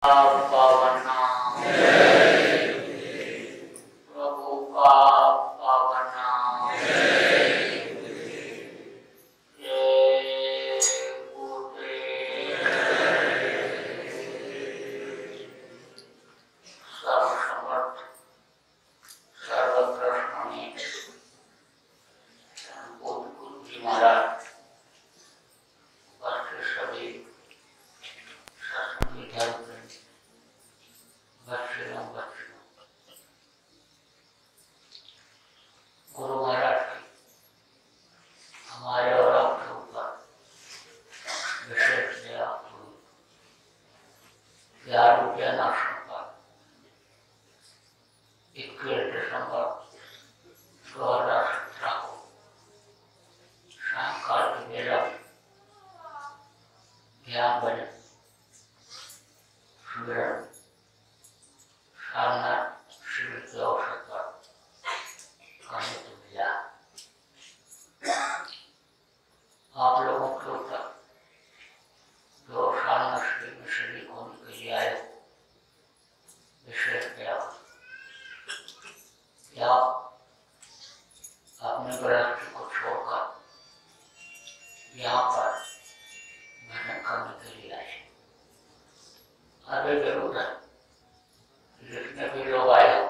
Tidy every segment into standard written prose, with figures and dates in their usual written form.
पावना प्रभु का पावना सर्वसमर्थ सर्वप्रश्न बुद्धि महाराज सभी गुरु महाराज की हमारे और आपके ऊपर विशेष दया हुई। 11 रुपया नाशन पर 21 दिसंबर 2017 को सायंकाल की बेला 11 बजे शिविर शानदार शिविर के अवसर पर करने को मिला। आप लोगों के ऊपर जो शानदार शिविर में शरीक होने के लिए आए विशेष दया या अपने गृहस्थी को छोड़कर यहाँ पर भजन करने के लिए आए। अरे जरूर है, जितने भी लोग आए हो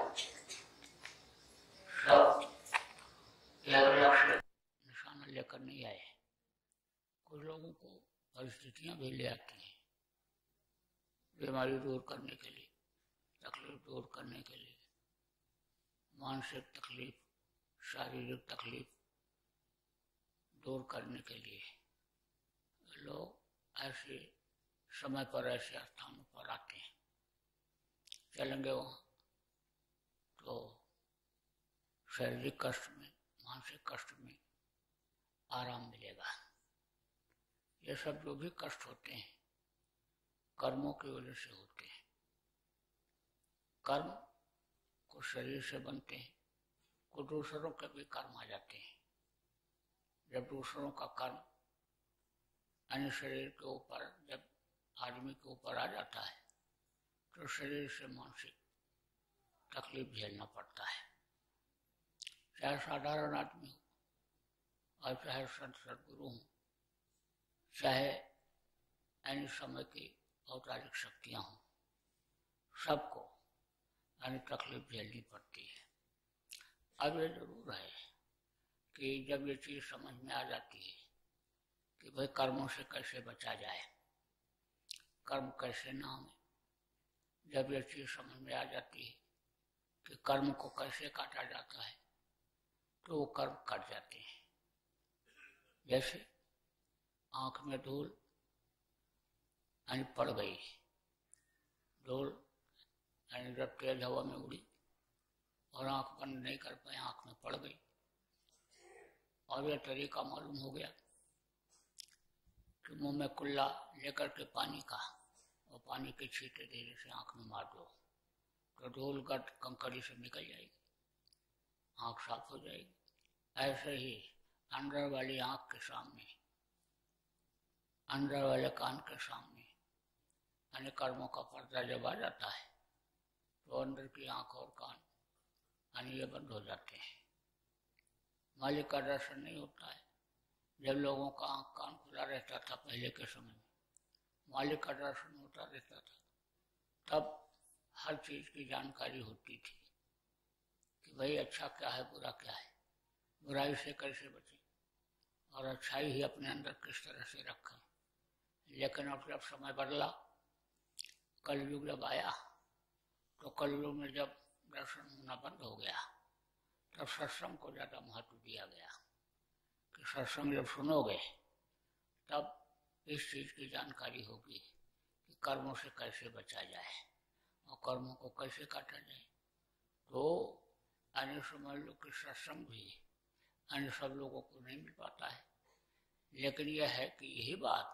सब एक लक्ष्य निशाना लेकर नहीं आए। कुछ लोगों को परिस्थितियां भी ले आती हैं, बीमारी दूर करने के लिए, तकलीफ दूर करने के लिए, मानसिक तकलीफ, शारीरिक तकलीफ दूर करने के लिए लोग ऐसे समय पर ऐसे स्थानों पर आते हैं। चलेंगे वहाँ तो शारीरिक कष्ट में, मानसिक कष्ट में आराम मिलेगा। ये सब जो भी कष्ट होते हैं कर्मों की वजह से होते हैं। कर्म को शरीर से बनते हैं, को दूसरों के भी कर्म आ जाते हैं। जब दूसरों का कर्म अन्य शरीर के ऊपर जब आदमी के ऊपर आ जाता है तो शरीर से मानसिक तकलीफ झेलना पड़ता है। चाहे साधारण आदमी हो और चाहे संत सदगुरु हो, चाहे अन्य समय की औतारिक शक्तियां हों, सबको अन्य तकलीफ झेलनी पड़ती है। अब ये जरूर है कि जब ये चीज समझ में आ जाती है कि भाई कर्मों से कैसे बचा जाए, कर्म कैसे ना हो, जब ये चीज समझ में आ जाती है कि कर्म को कैसे काटा जाता है तो वो कर्म कट जाते हैं। जैसे आंख में धूल पड़ गई, धूल जब तेज हवा में उड़ी और आंख बंद नहीं कर पाए, आंख में पड़ गई और यह तरीका मालूम हो गया कि मुंह में कुल्ला लेकर के पानी का और पानी के छींटे धीरे से आंख में मार दो तो धूल गट कंकड़ी से निकल जाएगी, आंख साफ हो जाएगी। ऐसे ही अंदर वाली आंख के सामने, अंदर वाले कान के सामने अन्य कर्मों का पर्दा जब आ जाता है तो अंदर की आंख और कान अन्य बंद हो जाते हैं। मालिक का दर्शन नहीं होता है। जब लोगों का आंख कान खुला रहता था पहले के समय में, मालिक का दर्शन होता रहता था, तब हर चीज की जानकारी होती थी कि भाई अच्छा क्या है, बुरा क्या है, बुराई से कैसे बचे और अच्छाई ही अपने अंदर किस तरह से रखें। लेकिन अब जब समय बदला, कलयुग जब आया तो कलयुग में जब दर्शन होना बंद हो गया तब सत्संग को ज्यादा महत्व दिया गया कि सत्संग जब सुनोगे तब इस चीज की जानकारी होगी कि कर्मों से कैसे बचा जाए और कर्मों को कैसे काटा जाए। तो अन्य समझ लो कि सत्संग भी अन्य सब लोगों को नहीं मिल पाता है। लेकिन यह है कि यही बात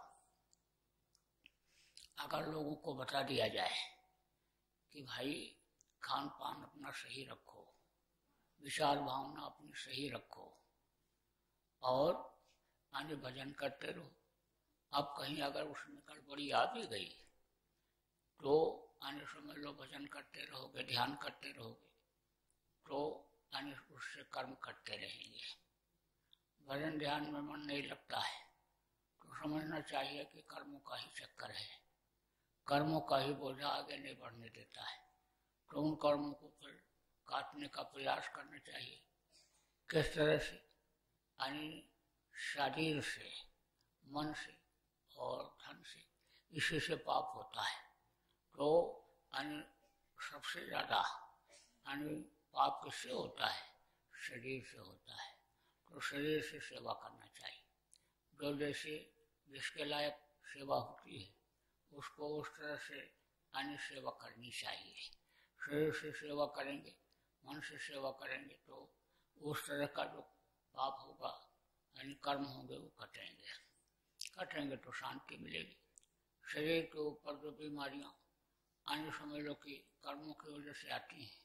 अगर लोगों को बता दिया जाए कि भाई खान पान अपना सही रखो, विचार भावना अपनी सही रखो और आगे भजन करते रहो। अब कहीं अगर उसमें गड़बड़ी आ भी गई तो आने समझ लो भजन करते रहोगे, ध्यान करते रहोगे तो आने उससे कर्म करते रहेंगे। भजन ध्यान में मन नहीं लगता है तो समझना चाहिए कि कर्मों का ही चक्कर है, कर्मों का ही बोझा आगे नहीं बढ़ने देता है। तो उन कर्मों को फिर काटने का प्रयास करना चाहिए। किस तरह से? यानी शरीर से, मन से और धन से, इसी से पाप होता है। तो यानी सबसे ज्यादा यानी पाप किससे होता है? शरीर से होता है। तो शरीर से सेवा करना चाहिए। जो जैसे जिसके लायक सेवा होती है उसको उस तरह से यानी सेवा करनी चाहिए। शरीर से सेवा करेंगे, मन से सेवा करेंगे तो उस तरह का जो पाप होगा यानी कर्म होंगे वो कटेंगे। कटेंगे तो शांति मिलेगी। शरीर के ऊपर जो बीमारियां यानी समझ लो कि कर्मों की वजह से आती हैं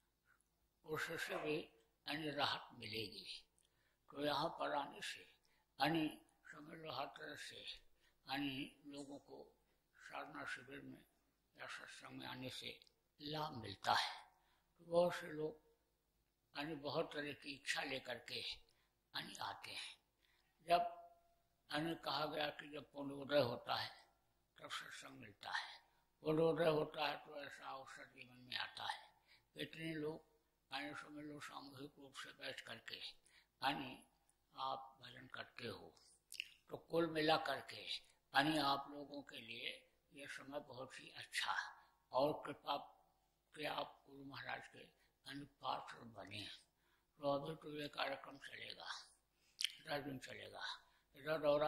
उससे भी यानी राहत मिलेगी। तो यहाँ पर आने से यानी समझ लो हर तरह से यानी लोगों को साधना शिविर में या सत्संग में आने से लाभ मिलता है। तो बहुत से लोग यानी बहुत तरह की इच्छा लेकर के यानी आते हैं। जब यानी कहा गया कि जब पुण्योदय होता है तब सत्संग मिलता है, पुण्योदय होता है तो ऐसा अवसर जीवन में आता है। इतने लोग यानी समझ लो सामूहिक रूप से बैठ करके यानी आप भजन करते हो तो कुल मिला करके यानी आप लोगों के लिए यह समय बहुत ही अच्छा और कृपा के आप गुरु महाराज के यानी पात्र बने। तो अभी तो ये कार्यक्रम चलेगा, 10 दिन चलेगा। इधर दौरा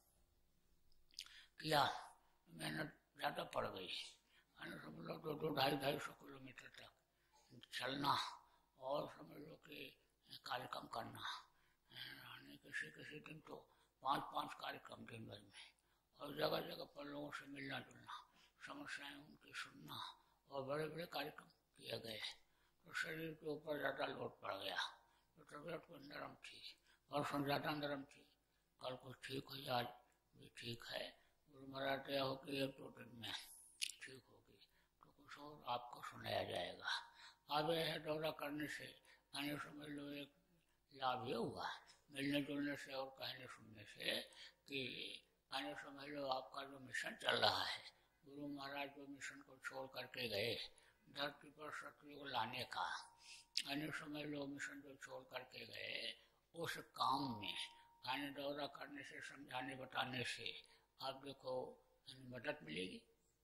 किया, मेहनत ज़्यादा पड़ गई, यानी समझ लो 200-250 किलोमीटर तक चलना और समझ लो कि कार्यक्रम करना। यानी किसी दिन तो 5-5 कार्यक्रम दिन भर में, और जगह जगह पर लोगों से मिलना जुलना, समस्याएं उनकी सुनना और बड़े बड़े कार्यक्रम किए गए। तो शरीर के ऊपर ज़्यादा लोड पड़ गया। तो तबीयत कुछ नरम थी, परसों ज़्यादा नरम थी, कल कुछ ठीक हुई, आज भी ठीक है। गुरु महाराज दया हो कि 1-2 दिन में ठीक होगी तो कुछ और आपको सुनाया जाएगा। अब यह दौरा करने से यानी समझ लो एक लाभ ये हुआ मिलने जुलने से और कहने सुनने से कि यानी समझ लो आपका जो मिशन चल रहा है, गुरु महाराज जो मिशन को छोड़ करके गए धरती पर सतयुग लाने का, यानी समझ लो मिशन जो छोड़ करके गए उस काम में यानी दौरा करने से, समझाने बताने से आप देखो यानी मदद मिलेगी।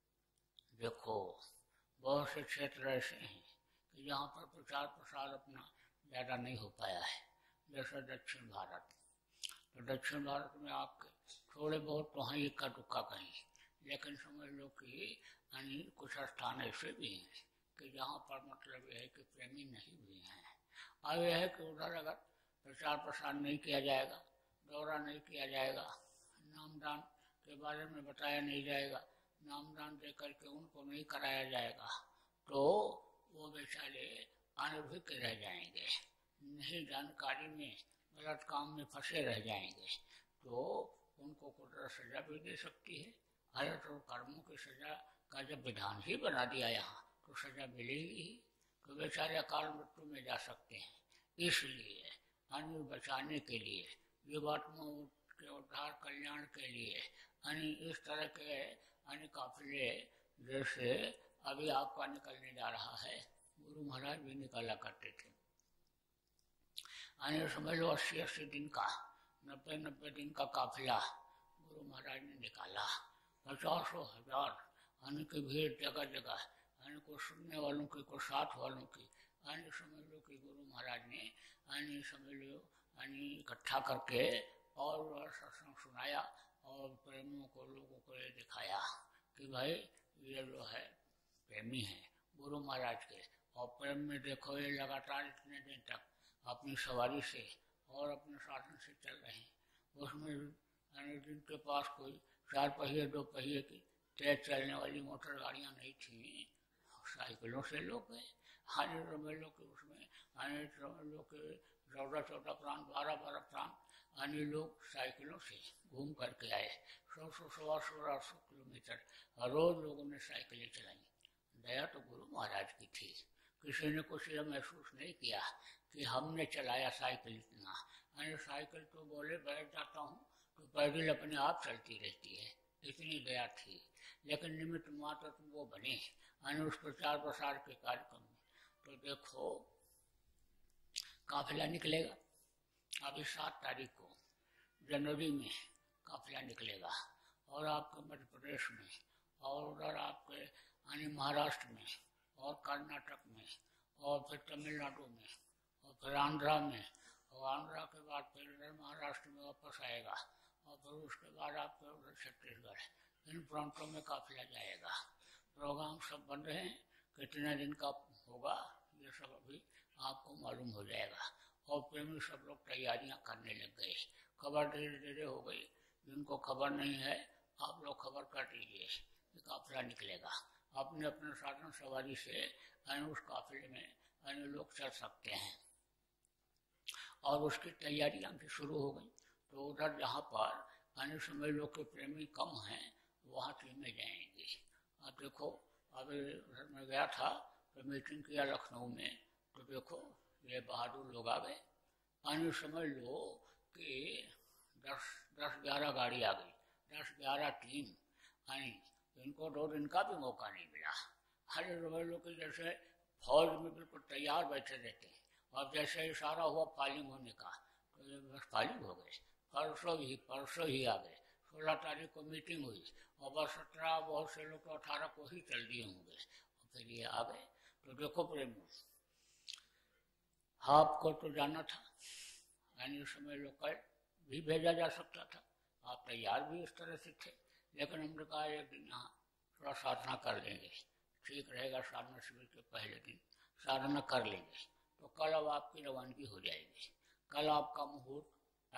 देखो बहुत से क्षेत्र ऐसे हैं कि जहाँ पर प्रचार प्रसार अपना ज़्यादा नहीं हो पाया है, जैसे दक्षिण भारत। तो दक्षिण भारत में आपके थोड़े बहुत तो हैं इक्का दुक्का कहीं, लेकिन समझ लो कि यानी कुछ स्थान ऐसे भी हैं कि जहाँ पर मतलब यह है कि प्रेमी नहीं भी हैं। अब यह है कि उधर अगर प्रचार प्रसार नहीं किया जाएगा, दौरा नहीं किया जाएगा, नामदान के बारे में बताया नहीं जाएगा, नामदान दे करके उनको नहीं कराया जाएगा तो वो बेचारे अनभिज्ञ रह जाएंगे, नहीं जानकारी में गलत काम में फंसे रह जाएंगे। तो उनको कुदरत सजा भी दे सकती है। अरे तो कर्मों की सजा का जब विधान ही बना दिया यहाँ तो सजा मिलेगी ही, तो बेचारे अकाल मृत्यु में जा सकते हैं। इसलिए अन्य बचाने के लिए, जीवात्माओं के उद्धार कल्याण के लिए यानी इस तरह के अन्य काफिले जैसे अभी आपका निकलने जा रहा है, गुरु महाराज भी निकाला करते थे। यानी समझ लो 80-80 दिन का, 90-90 दिन का काफिला गुरु महाराज ने निकाला। 50,000 यानी कि भीड़ जगह जगह, यानी को सुनने वालों की, को साथ वालों की, यानी समझ लो कि गुरु महाराज ने यानी समझ लो यानी इकट्ठा करके और सत्संग सुनाया और प्रेमियों को, लोगों को ये दिखाया कि भाई ये जो है प्रेमी है गुरु महाराज के, और प्रेम में देखो ये लगातार इतने दिन तक अपनी सवारी से और अपने साधन से चल रहे हैं। उसमें यानी जिनके पास कोई 4 पहिए 2 पहिए की तेज चलने वाली मोटर गाड़ियाँ नहीं थी, साइकिलों से लोग गए। हानि समझ लो कि उसमें हानि समझ लो कि 14-14 प्रांत, 12-12 प्रांत अन्य लोग साइकिलों से घूम करके आए। 100-100, 100-150 किलोमीटर रोज लोगों ने साइकिलें चलाई। दया तो गुरु महाराज की थी। किसी ने कुछ यह महसूस नहीं किया कि हमने चलाया साइकिल इतना। अरे साइकिल तो बोले बैठ जाता हूँ तो पैदल अपने आप चलती रहती है, इतनी दया थी। लेकिन निमित्त मात्र तो वो बने उस प्रचार प्रसार के कार्यक्रम में। तो देखो काफिला निकलेगा, अभी 7 तारीख को जनवरी में काफिला निकलेगा, और आपके मध्य प्रदेश में और उधर आपके महाराष्ट्र में और कर्नाटक में और फिर तमिलनाडु में और फिर आंध्रा में, और आंध्रा के बाद फिर इधर महाराष्ट्र में वापस आएगा, और फिर उसके बाद आपके उधर छत्तीसगढ़, इन प्रांतों में काफिला जाएगा। प्रोग्राम सब बन रहे हैं, कितने दिन का होगा ये सब अभी आपको मालूम हो जाएगा। और प्रेमी सब लोग तैयारियां करने लग गए, खबर धीरे धीरे हो गई। जिनको खबर नहीं है आप लोग खबर कर दीजिए कि काफिला निकलेगा। अपने अपने साधन सवारी से उस काफिले में लोग चल सकते हैं, और उसकी तैयारियां भी शुरू हो गई। तो उधर जहाँ पर समय लोग के प्रेमी कम हैं वहाँ टीमें जाएंगी। अब देखो अभी उधर मैं गया था तो मीटिंग किया लखनऊ में, तो देखो ये बहादुर लोग आ गए। समझ लो कि 10-11 गाड़ी आ गई, 10-11 टीम आई। इनको 2 दिन का भी मौका नहीं मिला। हर लोग जैसे फौज में बिल्कुल तैयार बैठे रहते हैं, और जैसे इशारा हुआ फाइलिंग होने का तो ये बस फाइलिंग हो गए। परसों ही आ गए। 16 तारीख को मीटिंग हुई, और बस 17 बहुत से लोग तो 18 को ही चल दिए होंगे, और फिर ये आ गए। तो देखो प्रेमी, आपको तो जाना था, समय लोकल भी भेजा जा सकता था, आप तैयार भी इस तरह से थे। लेकिन हमने कहा एक दिन यहाँ थोड़ा साधना कर लेंगे, ठीक रहेगा। साधना शिविर के पहले दिन साधना कर लेंगे, तो कल अब आपकी रवानगी हो जाएगी। कल आपका मुहूर्त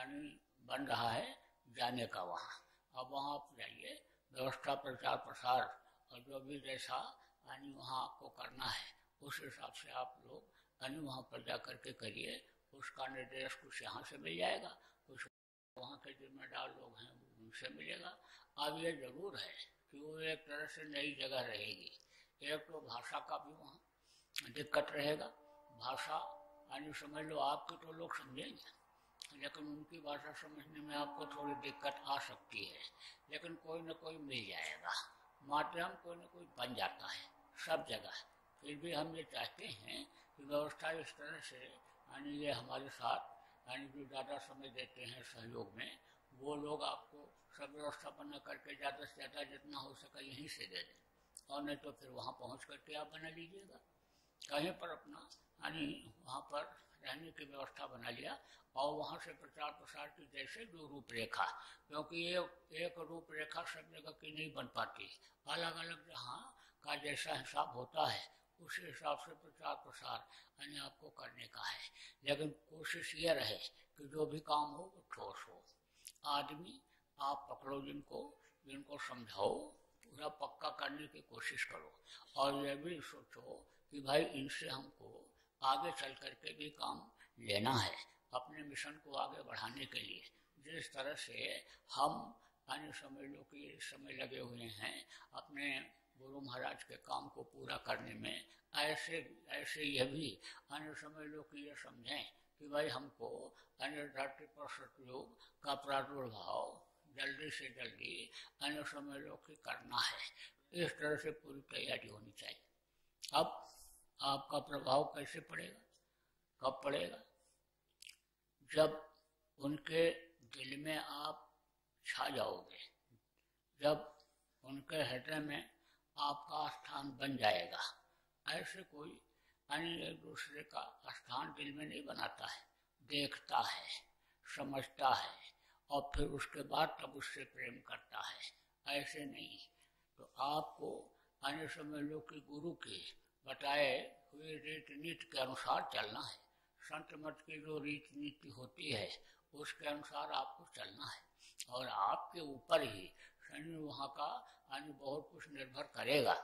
बन रहा है जाने का वहाँ। अब वहाँ आप जाइए, व्यवस्था प्रचार प्रसार और जो भी जैसा वहाँ आपको करना है उस हिसाब से आप लोग वहाँ पर जा करके करिए। उसका निर्देश कुछ यहाँ से मिल जाएगा, कुछ वहाँ के जिम्मेदार लोग हैं उनसे मिलेगा। अब ये जरूर है कि वो एक तरह से नई जगह रहेगी। एक तो भाषा का भी वहाँ दिक्कत रहेगा। भाषा समझ लो आपकी तो लोग समझेंगे, लेकिन उनकी भाषा समझने में आपको थोड़ी दिक्कत आ सकती है। लेकिन कोई न कोई मिल जाएगा, माध्यम कोई न कोई बन जाता है सब जगह। फिर भी हम ये चाहते हैं कि व्यवस्था इस तरह से ये हमारे साथ जो ज़्यादा समय देते हैं सहयोग में, वो लोग आपको सब व्यवस्था बना करके ज़्यादा से ज़्यादा जितना हो सके यहीं से दे दें, और नहीं तो फिर वहाँ पहुँच करके आप बना लीजिएगा। कहीं पर अपना वहाँ पर रहने की व्यवस्था बना लिया, और वहाँ से प्रचार प्रसार की जैसे जो रूपरेखा, क्योंकि ये एक रूपरेखा सब जगह की नहीं बन पाती, अलग अलग जहाँ का जैसा हिसाब होता है उसी हिसाब से प्रचार प्रसार आपको करने का है। लेकिन कोशिश ये रहे कि जो भी काम हो वो ठोस हो। आदमी आप पकड़ो, जिनको समझाओ, पूरा पक्का करने की कोशिश करो, और ये भी सोचो कि भाई इनसे हमको आगे चल करके भी काम लेना है अपने मिशन को आगे बढ़ाने के लिए। जिस तरह से हम समझ लो कि इस समय लगे हुए हैं अपने गुरु महाराज के काम को पूरा करने में, ऐसे यह भी समझ लो कि ये समझें कि भाई हमको धरती पर सतयुग का प्रादुर्भाव जल्दी से जल्दी समझ लो कि करना है। इस तरह से पूरी तैयारी होनी चाहिए। अब आपका प्रभाव कैसे पड़ेगा, कब पड़ेगा? जब उनके दिल में आप छा जाओगे, जब उनके हृदय में आपका स्थान बन जाएगा। ऐसे कोई एक दूसरे का स्थान दिल में नहीं बनाता है, देखता है, समझता है, और फिर उसके बाद तब उससे प्रेम करता है। ऐसे नहीं। तो आपको समझ लो कि गुरु के बताए हुए रीति नीति के अनुसार चलना है। संत मत की जो रीति नीति होती है उसके अनुसार आपको चलना है, और आपके ऊपर ही वहाँ का बहुत कुछ निर्भर करेगा।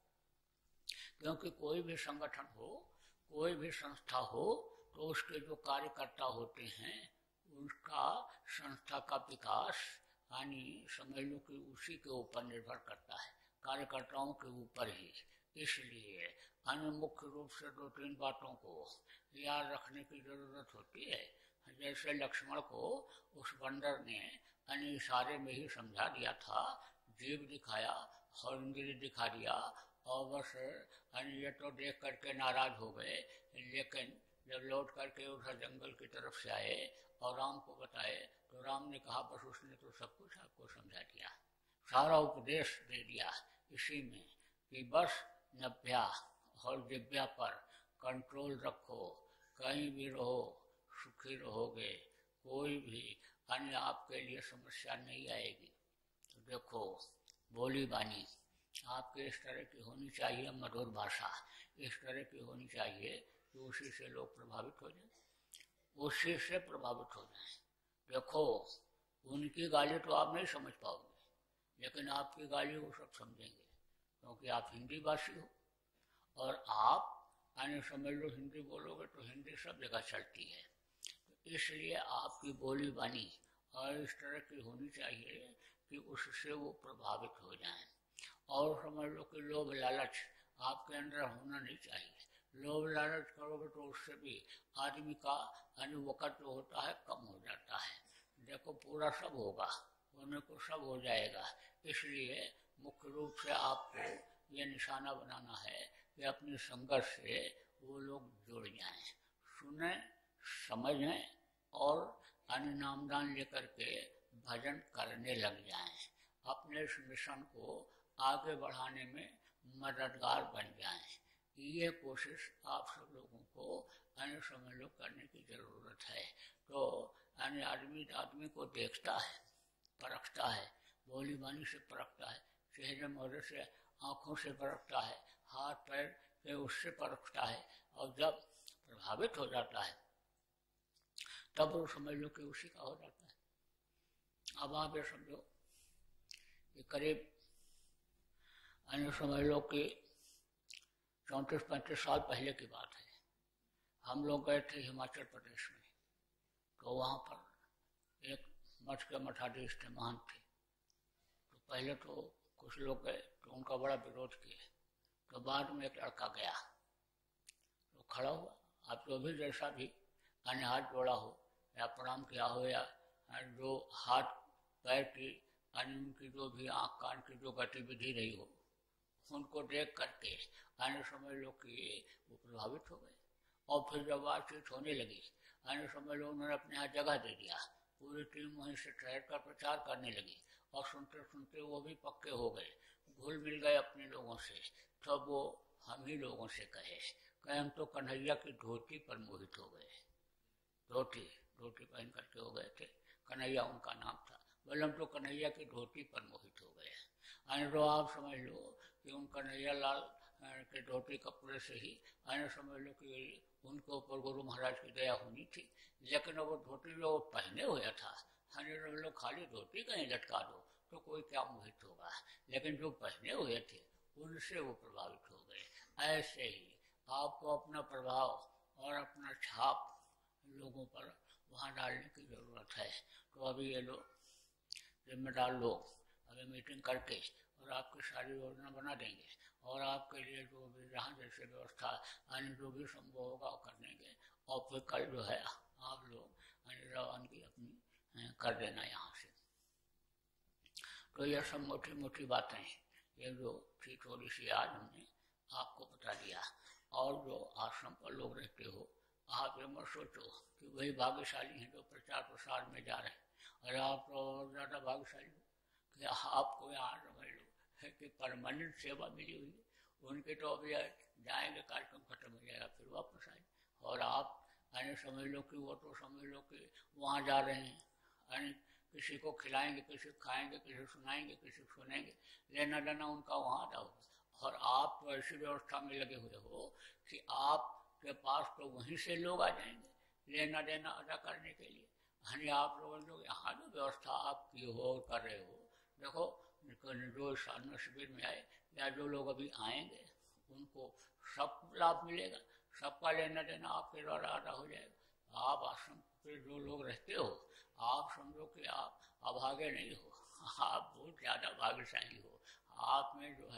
क्योंकि कोई भी संगठन हो, कोई भी संस्था हो, तो उसके जो कार्यकर्ता होते हैं उसका संस्था का विकास समझ लो कि उसी के ऊपर निर्भर करता है, कार्यकर्ताओं के ऊपर ही इसलिए अन्य मुख्य रूप से 2-3 बातों को याद रखने की जरूरत होती है। जैसे लक्ष्मण को उस बंदर ने अन्य इशारे में ही समझा दिया था, जीभ दिखाया और इंद्री दिखा दिया और बस ये तो देख करके नाराज हो गए। लेकिन जब लौट करके उधर जंगल की तरफ से आए और राम को बताए तो राम ने कहा बस उसने तो सब कुछ आपको समझा दिया, सारा उपदेश दे दिया इसी में कि बस नभ्या और दिव्या पर कंट्रोल रखो, कहीं भी रहो सुखी रहोगे, कोई भी अन्य आपके लिए समस्या नहीं आएगी। तो देखो बोली बानी आपके इस तरह की होनी चाहिए, मधुर भाषा इस तरह की होनी चाहिए कि उसी से लोग प्रभावित हो जाए, उसी से प्रभावित हो जाए। देखो उनकी गाली तो आप नहीं समझ पाओगे, लेकिन आपकी गाली वो सब समझेंगे, क्योंकि आप हिंदी भाषी हो और आप आने समझ लो हिंदी बोलोगे तो हिंदी सब जगह चलती है। तो इसलिए आपकी बोली बानी और इस तरह की होनी चाहिए कि उससे वो प्रभावित हो जाएं। और समझ लो कि लोभ लालच आपके अंदर होना नहीं चाहिए। लोभ लालच करोगे तो उससे भी आदमी का वक़्त जो होता है कम हो जाता है। देखो पूरा सब होगा, होने को सब हो जाएगा, इसलिए मुख्य रूप से आपको ये निशाना बनाना है कि अपनी संगत से वो लोग जुड़ जाएं, सुने समझें और अन्य नामदान लेकर के भजन करने लग जाएं, अपने इस मिशन को आगे बढ़ाने में मददगार बन जाएं। ये कोशिश आप सब लोगों को अन्य समय लोग करने की जरूरत है। तो अन्य आदमी को देखता है, परखता है, बोली बानी से परखता है, चेहरे मोहरे से, आंखों से परखता है, हाथ पैर के उससे परखता है, और जब प्रभावित हो जाता है तब वो समझ लो कि उसी का हो जाता है। अब आप ये समझो कि करीब अन्य समझ लो कि 34-35 साल पहले की बात है। हम लोग गए थे हिमाचल प्रदेश में, तो वहाँ पर एक मठ के मठाधीश थे, महंत थे। तो पहले तो कुछ लोग गए तो उनका बड़ा विरोध किया, तो बाद में एक लड़का गया तो खड़ा हुआ, आप जो भी जैसा भी अन्य हाथ जोड़ा हो या प्रणाम किया हो या जो हाथ पैर की अन्य उनकी जो भी आँख कान की जो गतिविधि रही हो उनको देख करके अन्य समझ लो कि वो प्रभावित हो गए। और फिर जब बातचीत होने लगी अन्य समझ लो उन्होंने अपने यहाँ जगह दे दिया, पूरी टीम वहीं से ठहर कर प्रचार करने लगी और सुनते सुनते वो भी पक्के हो गए, घुल मिल गए अपने लोगों से। तब वो हम ही लोगों से कहे हम तो कन्हैया की धोती पर मोहित हो गए, धोती पहन करके हो गए थे, कन्हैया उनका नाम था, बोले हम तो कन्हैया की धोती पर मोहित हो गए। अन्य तो आप समझ लो कि उन कन्हैया लाल के धोती कपड़े से ही अन्य समझ लो कि उनके ऊपर गुरु महाराज की दया होनी थी। लेकिन वो धोती जो पहने हुए था, अन्य समझ लो खाली धोती कहीं लटका दो तो कोई क्या मोहित होगा, लेकिन जो पहने हुए थे उनसे वो प्रभावित हो गए। ऐसे ही आपको अपना प्रभाव और अपना छाप लोगों पर वहाँ डालने की जरूरत है। तो अभी ये लोग जिम्मेदार लोग अभी मीटिंग करके और आपकी सारी योजना बना देंगे और आपके लिए जो भी जहाँ जैसे व्यवस्था अन्य जो भी संभव होगा वो कर देंगे। और फिर कल जो है आप लोग रवान की अपनी कर देना यहाँ से। तो यह सब मोटी मोटी बातें हैं, ये जो थी थोड़ी सी आज हमने आपको बता दिया। और जो आश्रम पर लोग रहते हो आप ये मत सोचो कि वही भाग्यशाली हैं जो प्रचार प्रसार में जा रहे हैं, और आप तो ज़्यादा भाग्यशाली हो कि आपको यहाँ समझ लो है कि परमानेंट सेवा मिली हुई है। उनके तो अभी जाएंगे, कार्यक्रम खत्म हो जाएगा फिर वापस आए, और आप यानी समझ लो कि वो तो समझ लो कि वहाँ जा रहे हैं, यानी किसी को खिलाएंगे, किसी को खाएंगे, किसी को सुनाएंगे, किसी को सुनेंगे, लेना देना उनका वहाँ अदा होगा। और आप तो ऐसी व्यवस्था में लगे हुए हो कि आपके पास तो वहीं से लोग आ जाएंगे लेना देना अदा करने के लिए। यानी आप लोगों जो यहाँ जो व्यवस्था आप की हो कर रहे हो, देखो जो साधना शिविर में आए या जो लोग अभी आएंगे उनको सब लाभ मिलेगा, सबका लेना देना आपके द्वारा अदा हो जाएगा। आप आश्रम पे जो लोग रहते हो आप समझो कि आप अभागे नहीं हो, आप बहुत ज़्यादा भाग्यशाली हो। आप में जो है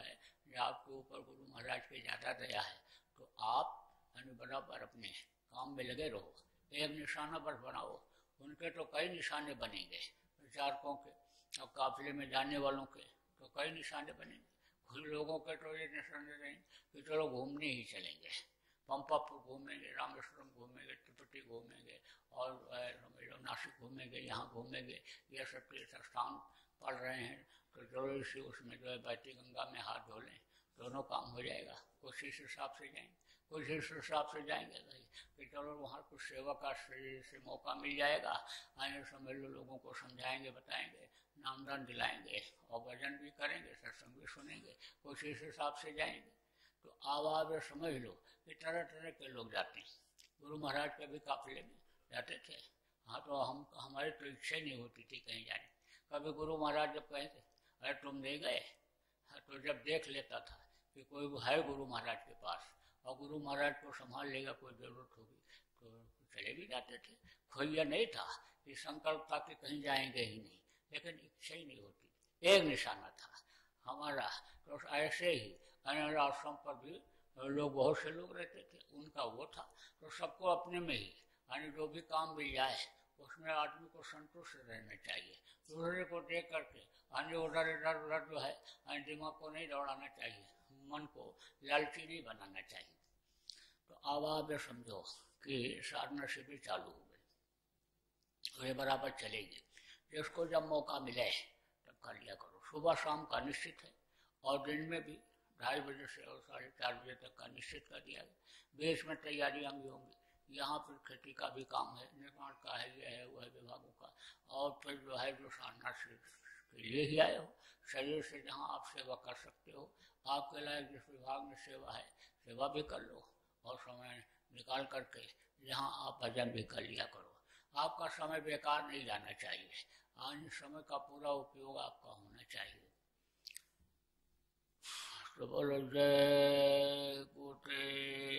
या आपके ऊपर गुरु महाराज की ज़्यादा दया है तो आप बराबर अपने काम में लगे रहो, एक निशाना बस बनाओ। उनके तो कई निशाने बनेंगे, प्रचारकों के और काफिले में जाने वालों के तो कई निशाने बनेंगे। कुछ लोगों के तो ये निशाने रहेंगे कि चलो घूमने ही चलेंगे, पंपापुर घूमेंगे, रामेश्वरम घूमेंगे, तिरुपति घूमेंगे और नासिक घूमेंगे, यहाँ घूमेंगे, ये सब तीर्थ स्थान पढ़ रहे हैं तो चलो इसी उसमें जो है बहती गंगा में हाथ धो लें, दोनों काम हो जाएगा। कुछ इस हिसाब से जाएंगे, कुछ इस हिसाब से जाएंगे भाई कि चलो वहाँ कुछ सेवा का से मौका मिल जाएगा, आने समझ लो लोगों को समझाएंगे, बताएंगे, नामदान दिलाएंगे और भजन भी करेंगे, सत्संग भी सुनेंगे, कुछ इस हिसाब से जाएंगे। तो आप समझ लो कि तरह तरह के लोग जाते हैं। गुरु महाराज के भी काफिले में जाते थे। हाँ तो हमारी तो इच्छा ही नहीं होती थी कहीं जाने। कभी गुरु महाराज जब कहते अरे तुम नहीं गए, तो जब देख लेता था कि कोई है गुरु महाराज के पास और गुरु महाराज को संभाल लेगा, कोई जरूरत होगी तो चले भी जाते थे। कोई यह नहीं था कि संकल्प था कि कहीं जाएंगे ही नहीं, लेकिन इच्छा ही नहीं होती। एक निशाना था हमारा। तो ऐसे ही अनाथ आश्रम पर भी लोग, बहुत से लोग रहते थे, उनका वो था। तो सबको अपने में ही यानी जो भी काम मिल जाए उसमें आदमी को संतुष्ट रहना चाहिए। दूसरे को देख करके यानी उधर इधर उधर जो है दिमाग को नहीं दौड़ाना चाहिए, मन को लालची नहीं बनाना चाहिए। तो अब आप ये समझो कि साधना शिविर चालू हो गई, तो ये बराबर चलेगी। जिसको जब मौका मिले तब कर लिया करो। सुबह शाम का निश्चित है और दिन में भी 2:30 बजे से और 4:30 बजे तक का निश्चित कर दिया गया। बीच में तैयारियां भी होंगी। यहाँ फिर खेती का भी काम है, निर्माण का है, यह है वह है विभागों का। और फिर जो है जो साधना के लिए ही आए हो, शरीर से जहाँ आप सेवा कर सकते हो, आपके लायक जिस विभाग में सेवा है सेवा भी कर लो और समय निकाल करके जहाँ आप भजन भी कर लिया करो। आपका समय बेकार नहीं जाना चाहिए, आज समय का पूरा उपयोग आपका होना चाहिए। तो बोलो जय गुरुदेव।